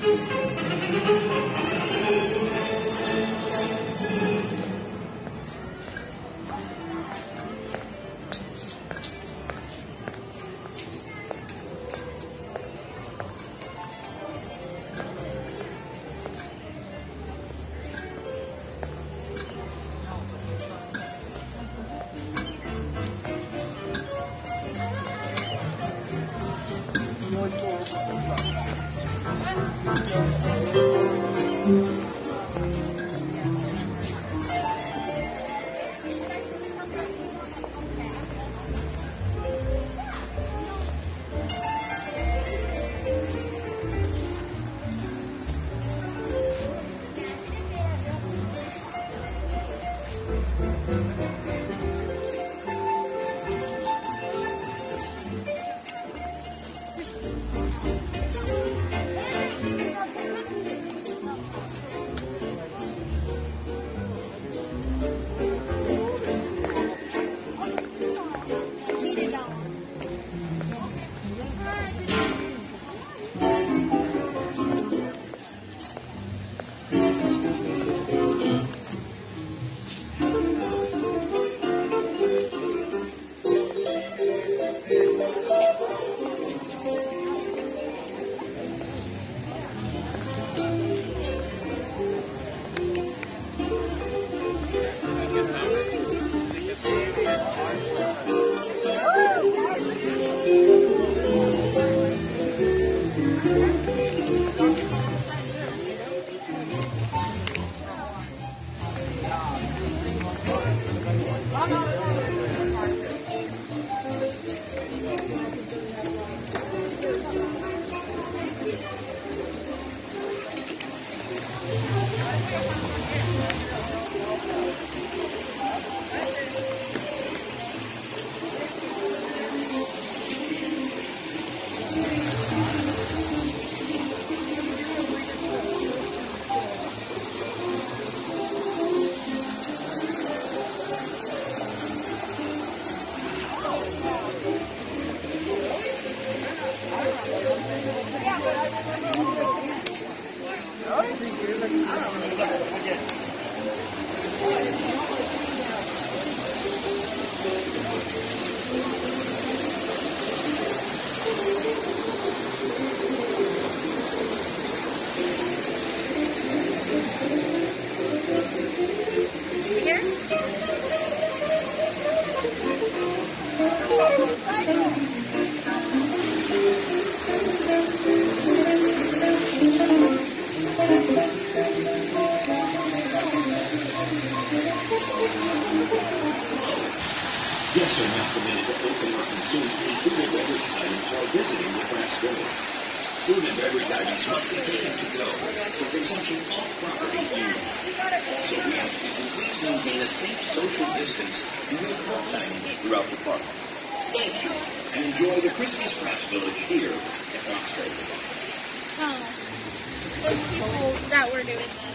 Guests are not permitted to open or consume any food and beverage items while visiting the craft village. Food and beverage items must be taken to go for consumption off property only. So we ask you to please maintain a safe social distance and wear health signage throughout the park. Thank you, and enjoy the Christmas Craft Village here at Roxbury. Oh, those people that were doing that.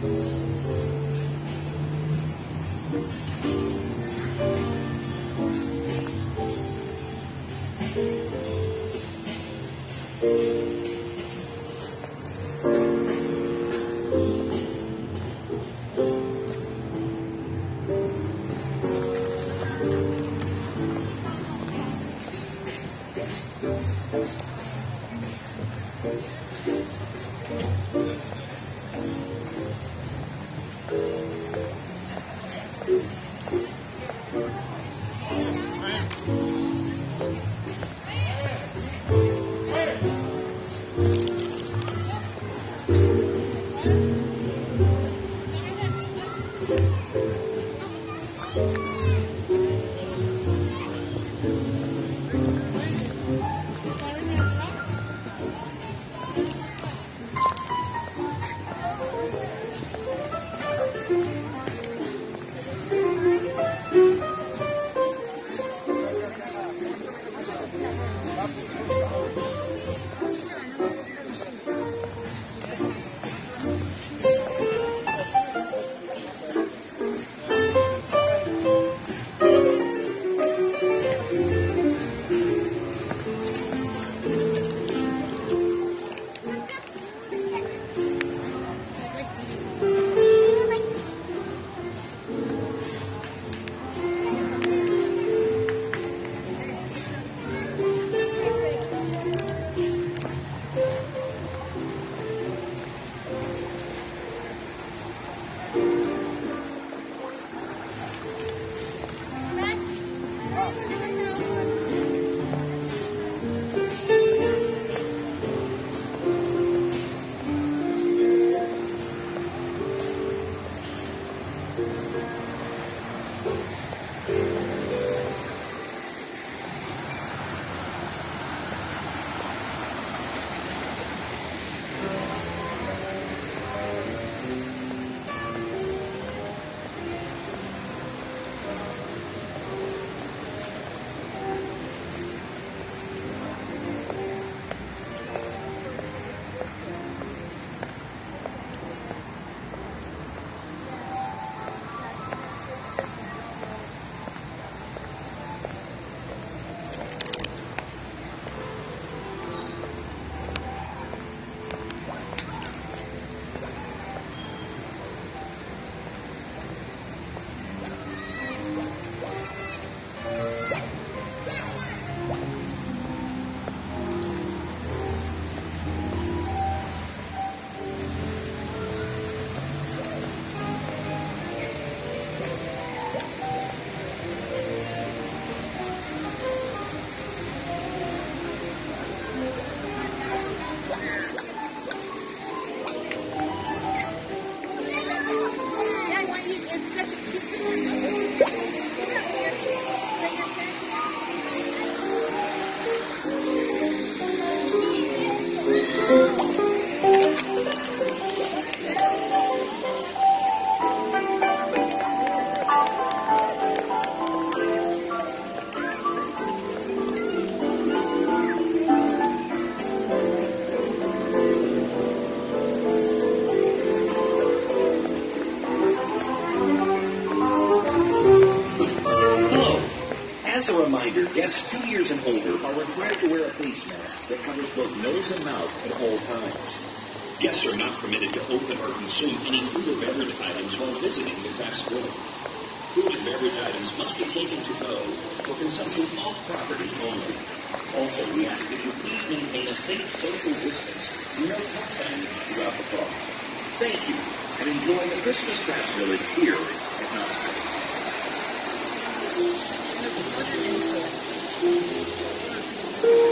As a reminder, guests 2 years and older are required to wear a face mask that covers both nose and mouth at all times. Guests are not permitted to open or consume any food or beverage items while visiting the craft building. Food and beverage items must be taken to go for consumption off property only. Also, we ask that you please maintain a safe social distance and no pet signage throughout the park. Thank you, and enjoy the Christmas Craft Village here at Knott's Berry.